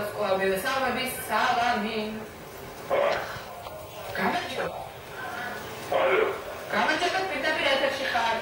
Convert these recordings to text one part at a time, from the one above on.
ვარსკვლავები, სამების სალამი. გამარჯობა. ალო. გამარჯობა, პირდაპირ ეთერში ხარ.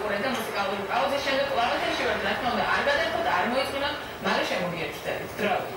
Pauzes, chega lá, deixa eu entrar, não, ar gadefot, ar moiz, não, mas é muito